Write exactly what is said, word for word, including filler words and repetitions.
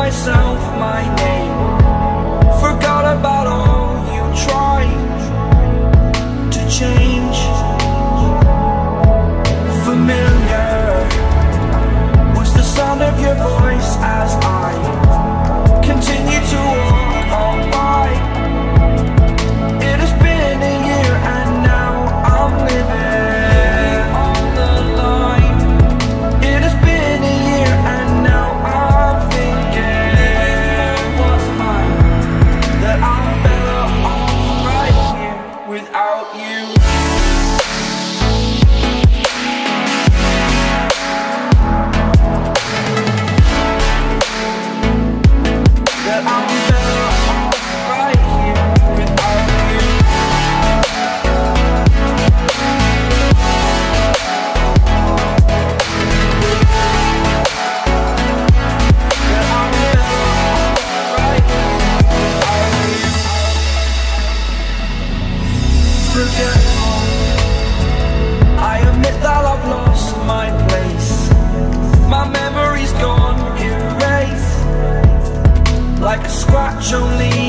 myself my name. Forgot about all you tried to change. Familiar was the sound of your voice as I continue to walk on by. It has been a year and now I'm living on the line. It has been a year and now I'm thinking what's mine, that I'm better off right here without you. That I'm better off right here without you. That I'm better off right here without you. Forgetful, I admit that I've lost my place. My memory's gone erased, like a scratch only